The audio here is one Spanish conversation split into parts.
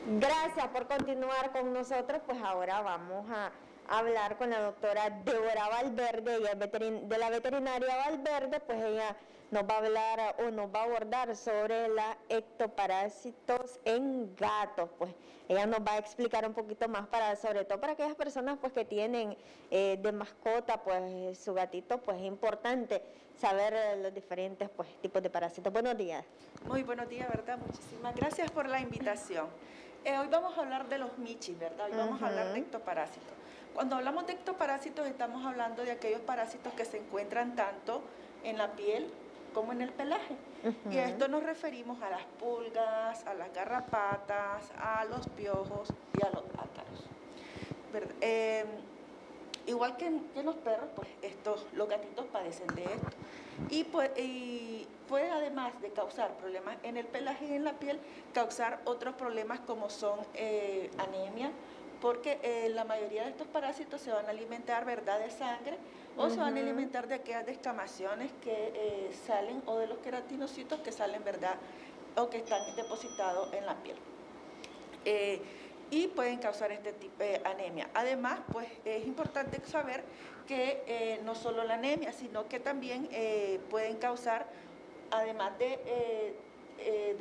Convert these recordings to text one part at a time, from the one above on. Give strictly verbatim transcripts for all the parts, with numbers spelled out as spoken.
Gracias por continuar con nosotros. Pues ahora vamos a hablar con la doctora Débora Valverde, ella es veterin de la veterinaria Valverde. Pues ella nos va a hablar o nos va a abordar sobre la ectoparásitos en gatos. Pues ella nos va a explicar un poquito más, para sobre todo para aquellas personas pues que tienen eh, de mascota pues su gatito. Pues es importante saber eh, los diferentes pues tipos de parásitos. Buenos días. Muy buenos días, ¿verdad? Muchísimas gracias por la invitación. Eh, hoy vamos a hablar de los michis, ¿verdad? Hoy vamos uh-huh. a hablar de ectoparásitos. Cuando hablamos de ectoparásitos estamos hablando de aquellos parásitos que se encuentran tanto en la piel como en el pelaje. Uh-huh. Y a esto nos referimos a las pulgas, a las garrapatas, a los piojos y a los ácaros. ¿Verdad? Eh, igual que, que en los perros, pues estos, los gatitos padecen de esto. Y, pues, y puede, además de causar problemas en el pelaje y en la piel, causar otros problemas como son eh, anemia, porque eh, la mayoría de estos parásitos se van a alimentar, ¿verdad?, de sangre, o uh-huh. se van a alimentar de aquellas descamaciones que eh, salen, o de los queratinocitos que salen, ¿verdad?, o que están depositados en la piel. Eh, y pueden causar este tipo de anemia. Además, pues es importante saber que eh, no solo la anemia, sino que también eh, pueden causar, además de, eh, eh,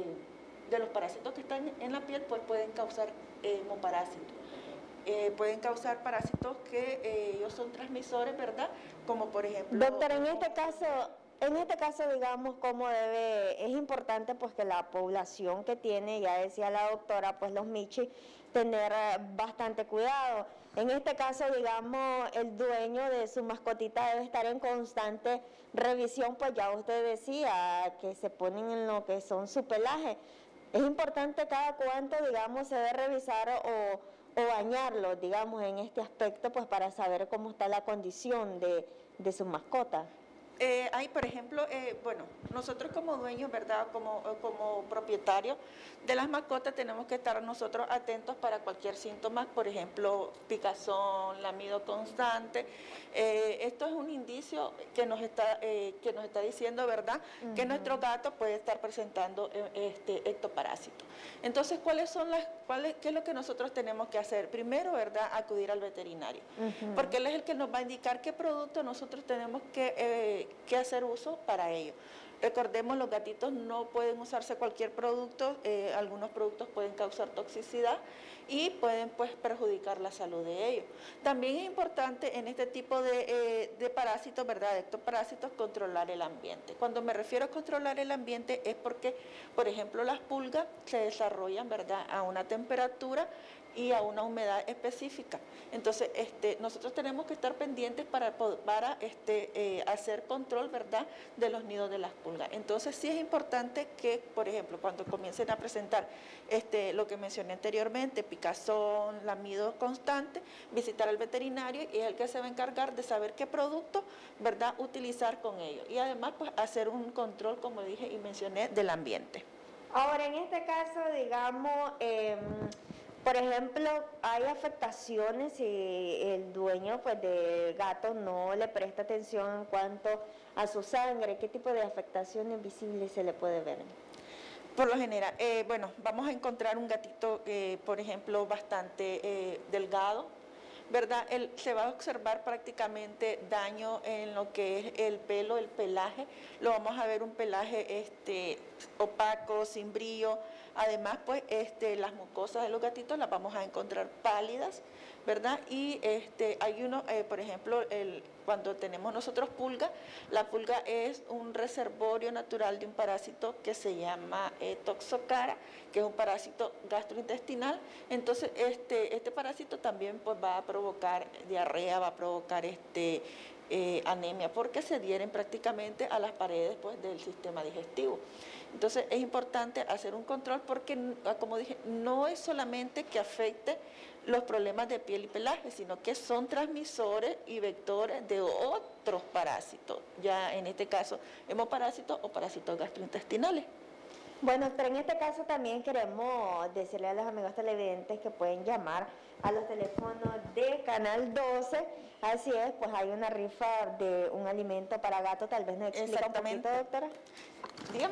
de, de los parásitos que están en la piel, pues pueden causar eh, hemoparásitos. Eh, pueden causar parásitos que eh, ellos son transmisores, ¿verdad? Como por ejemplo... Doctora, en este caso... En este caso, digamos, cómo debe, es importante pues que la población que tiene, ya decía la doctora, pues los michis, tener bastante cuidado. En este caso, digamos, el dueño de su mascotita debe estar en constante revisión, pues ya usted decía que se ponen en lo que son su pelaje. Es importante cada cuánto, digamos, se debe revisar o, o bañarlo, digamos, en este aspecto, pues para saber cómo está la condición de, de su mascota. Eh, hay, por ejemplo, eh, bueno, nosotros como dueños, ¿verdad?, como, como propietarios de las mascotas, tenemos que estar nosotros atentos para cualquier síntoma, por ejemplo, picazón, lamido constante. Eh, esto es un indicio que nos está, eh, que nos está diciendo, ¿verdad?, uh-huh. que nuestro gato puede estar presentando este ectoparásito. Entonces, ¿cuáles son las, cuáles, qué es lo que nosotros tenemos que hacer? Primero, ¿verdad?, acudir al veterinario, uh-huh. porque él es el que nos va a indicar qué producto nosotros tenemos que... Eh, que hacer uso para ello. Recordemos, los gatitos no pueden usarse cualquier producto, eh, algunos productos pueden causar toxicidad y pueden pues perjudicar la salud de ellos. También es importante en este tipo de, eh, de parásitos, ¿verdad?, de ectoparásitos, controlar el ambiente. Cuando me refiero a controlar el ambiente es porque, por ejemplo, las pulgas se desarrollan, ¿verdad?, a una temperatura y a una humedad específica. Entonces, este, nosotros tenemos que estar pendientes para, para este, eh, hacer control, ¿verdad?, de los nidos de las pulgas. Entonces, sí es importante que, por ejemplo, cuando comiencen a presentar este, lo que mencioné anteriormente, picazón, lamido constante, visitar al veterinario y es el que se va a encargar de saber qué producto, ¿verdad?, utilizar con ellos. Y además, pues, hacer un control, como dije y mencioné, del ambiente. Ahora, en este caso, digamos... Eh, Por ejemplo, hay afectaciones si el dueño pues, del gato no le presta atención en cuanto a su sangre. ¿Qué tipo de afectaciones visibles se le puede ver? Por lo general, eh, bueno, vamos a encontrar un gatito, eh, por ejemplo, bastante eh, delgado, ¿verdad? Él, se va a observar prácticamente daño en lo que es el pelo, el pelaje. Lo vamos a ver un pelaje este, opaco, sin brillo. Además, pues, este, las mucosas de los gatitos las vamos a encontrar pálidas, ¿verdad? Y este, hay uno, eh, por ejemplo, el, cuando tenemos nosotros pulga, la pulga es un reservorio natural de un parásito que se llama eh, toxocara, que es un parásito gastrointestinal. Entonces, este, este parásito también pues, va a provocar diarrea, va a provocar este, eh, anemia, porque se adhieren prácticamente a las paredes pues, del sistema digestivo. Entonces es importante hacer un control porque, como dije, no es solamente que afecte los problemas de piel y pelaje, sino que son transmisores y vectores de otros parásitos, ya en este caso hemoparásitos o parásitos gastrointestinales. Bueno, pero en este caso también queremos decirle a los amigos televidentes que pueden llamar a los teléfonos de Canal doce. Así es, pues hay una rifa de un alimento para gato. Tal vez nos explica un poquito, doctora. Dígame.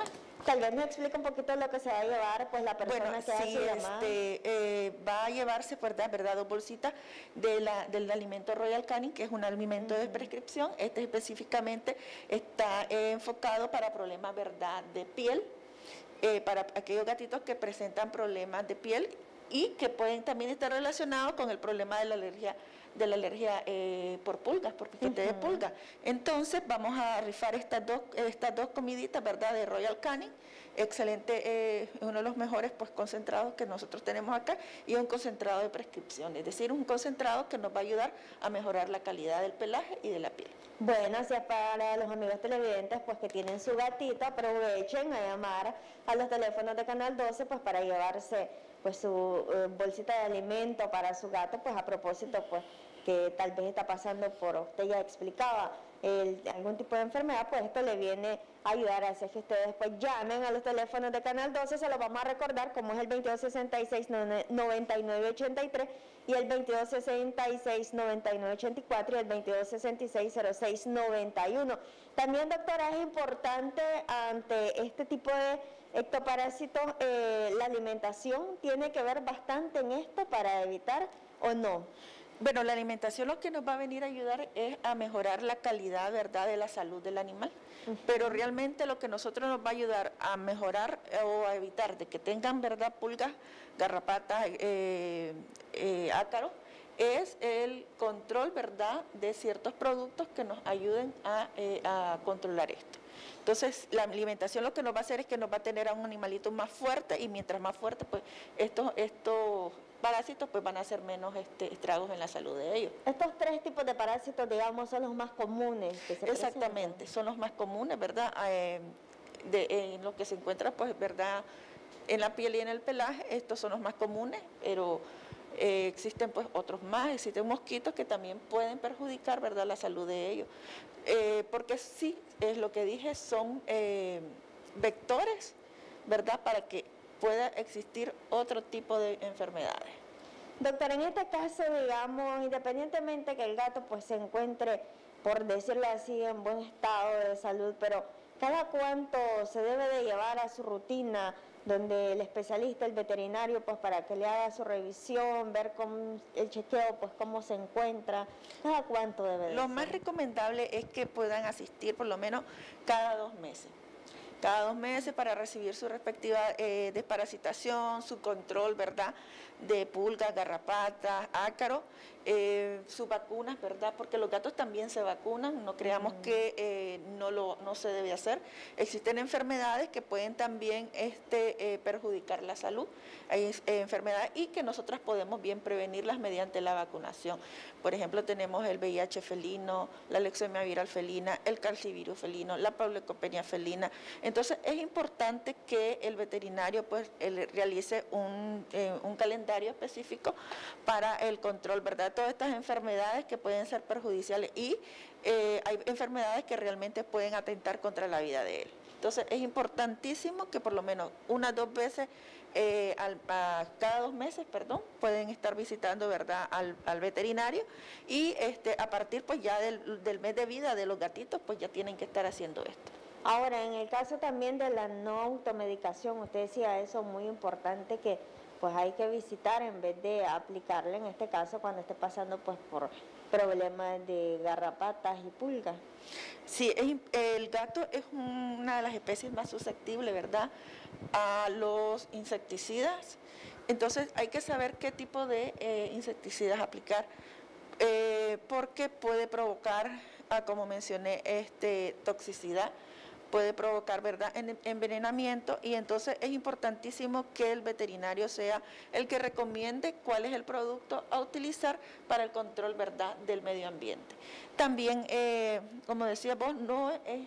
Tal vez me explique un poquito lo que se va a llevar pues la persona bueno, que hace sí, su llamada. Este, eh, va a llevarse, ¿verdad? ¿verdad? Dos bolsitas de la, del alimento Royal Canin, que es un alimento uh-huh. de prescripción. Este específicamente está eh, enfocado para problemas, ¿verdad?, de piel, eh, para aquellos gatitos que presentan problemas de piel y que pueden también estar relacionados con el problema de la alergia de la alergia eh, por pulgas, por piquete uh-huh. de pulga. Entonces vamos a rifar estas dos, estas dos comiditas, ¿verdad?, de Royal Canin. Excelente, eh, uno de los mejores pues concentrados que nosotros tenemos acá, y un concentrado de prescripción, es decir, un concentrado que nos va a ayudar a mejorar la calidad del pelaje y de la piel. Bueno, así es para los amigos televidentes pues que tienen su gatito, aprovechen a llamar a los teléfonos de Canal doce pues para llevarse pues su uh, bolsita de alimento para su gato, pues a propósito pues que tal vez está pasando por, usted ya explicaba, el, algún tipo de enfermedad, pues esto le viene a ayudar a hacer que ustedes pues llamen a los teléfonos de Canal doce, se los vamos a recordar como es el veintidós sesenta y seis, noventa y nueve ochenta y tres y el veintidós sesenta y seis, noventa y nueve ochenta y cuatro y el veintidós sesenta y seis, cero seis noventa y uno. También, doctora, es importante ante este tipo de ectoparásitos, eh, la alimentación tiene que ver bastante en esto para evitar o no. Bueno, la alimentación lo que nos va a venir a ayudar es a mejorar la calidad, ¿verdad?, de la salud del animal. Uh-huh. Pero realmente lo que nosotros nos va a ayudar a mejorar o a evitar de que tengan, ¿verdad?, pulgas, garrapatas, eh, eh, ácaros, es el control, ¿verdad?, de ciertos productos que nos ayuden a, eh, a controlar esto. Entonces, la alimentación lo que nos va a hacer es que nos va a tener a un animalito más fuerte, y mientras más fuerte, pues estos, estos parásitos pues van a hacer menos este, estragos en la salud de ellos. Estos tres tipos de parásitos, digamos, son los más comunes que se Exactamente, presentan. son los más comunes, ¿verdad? Eh, de, en lo que se encuentra, pues, ¿verdad?, en la piel y en el pelaje, estos son los más comunes, pero eh, existen pues otros más, existen mosquitos que también pueden perjudicar, ¿verdad?, la salud de ellos. Eh, porque sí, es lo que dije, son eh, vectores, ¿verdad?, para que pueda existir otro tipo de enfermedades. Doctora, en este caso, digamos, independientemente que el gato pues se encuentre, por decirlo así, en buen estado de salud, pero ¿cada cuánto se debe de llevar a su rutina donde el especialista, el veterinario, pues para que le haga su revisión, ver cómo el chequeo, pues cómo se encuentra? ¿Cada cuánto debe de Lo ser? más recomendable es que puedan asistir por lo menos cada dos meses. Cada dos meses para recibir su respectiva eh, desparasitación, su control, ¿verdad?, de pulgas, garrapatas, ácaros, eh, sus vacunas, ¿verdad?, porque los gatos también se vacunan, no creamos uh-huh. que eh, no, lo, no se debe hacer. Existen enfermedades que pueden también este, eh, perjudicar la salud, hay eh, enfermedades y que nosotras podemos bien prevenirlas mediante la vacunación. Por ejemplo, tenemos el V I H felino, la leucemia viral felina, el calcivirus felino, la paulocopenia felina. Entonces, es importante que el veterinario pues él realice un, eh, un calendario específico para el control, ¿verdad?, de todas estas enfermedades que pueden ser perjudiciales, y eh, hay enfermedades que realmente pueden atentar contra la vida de él. Entonces, es importantísimo que por lo menos unas dos veces, eh, al, a, cada dos meses, perdón, pueden estar visitando, ¿verdad?, al, al veterinario, y este, a partir pues ya del, del mes de vida de los gatitos, pues ya tienen que estar haciendo esto. Ahora, en el caso también de la no automedicación, usted decía eso muy importante, que pues hay que visitar en vez de aplicarle, en este caso cuando esté pasando pues por problemas de garrapatas y pulgas. Sí, es, el gato es una de las especies más susceptibles, ¿verdad?, a los insecticidas. Entonces hay que saber qué tipo de eh, insecticidas aplicar, eh, porque puede provocar, ah, como mencioné, este, toxicidad, puede provocar, ¿verdad?, envenenamiento, y entonces es importantísimo que el veterinario sea el que recomiende cuál es el producto a utilizar para el control, ¿verdad?, del medio ambiente. También, eh, como decía vos, no, es,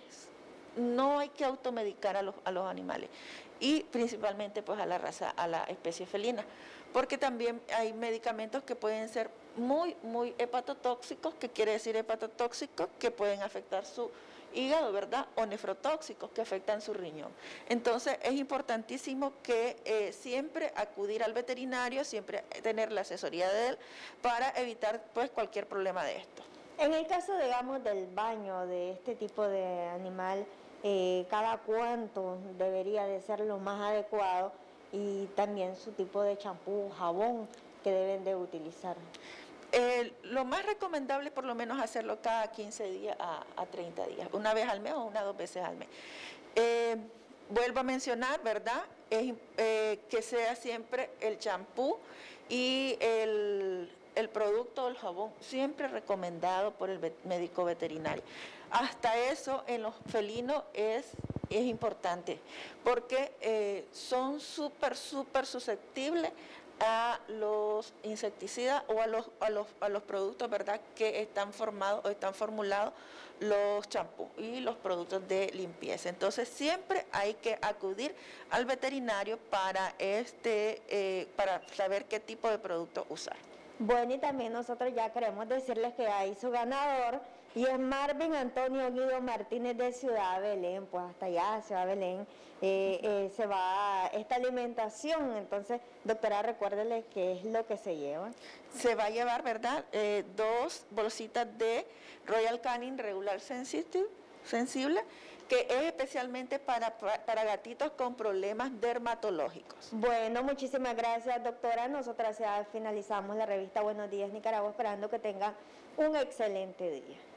no hay que automedicar a los, a los animales, y principalmente pues a la raza, a la especie felina, porque también hay medicamentos que pueden ser muy, muy hepatotóxicos, que quiere decir hepatotóxicos, que pueden afectar su hígado, ¿verdad?, o nefrotóxicos que afectan su riñón. Entonces es importantísimo que eh, siempre acudir al veterinario, siempre tener la asesoría de él para evitar pues cualquier problema de esto. En el caso, digamos, del baño de este tipo de animal, eh, cada cuánto debería de ser lo más adecuado y también su tipo de champú, jabón que deben de utilizar. Eh, lo más recomendable por lo menos hacerlo cada quince días a, a treinta días, una vez al mes o una dos veces al mes. Eh, vuelvo a mencionar, ¿verdad? Es, eh, que sea siempre el champú y el, el producto, el jabón, siempre recomendado por el médico veterinario. Hasta eso en los felinos es, es importante, porque eh, son súper, súper susceptibles a los insecticidas o a los, a los, a los productos, ¿verdad?, que están formados o están formulados los champús y los productos de limpieza. Entonces siempre hay que acudir al veterinario para, este, eh, para saber qué tipo de producto usar. Bueno, y también nosotros ya queremos decirles que hay su ganador, y es Marvin Antonio Guido Martínez de Ciudad Belén. Pues hasta allá, Ciudad Belén, eh, eh, se va esta alimentación. Entonces, doctora, recuérdele qué es lo que se lleva. Se va a llevar, ¿verdad?, eh, dos bolsitas de Royal Canin Regular Sensitive, sensible, que es especialmente para, para gatitos con problemas dermatológicos. Bueno, muchísimas gracias, doctora. Nosotras ya finalizamos la revista Buenos Días Nicaragua, esperando que tenga un excelente día.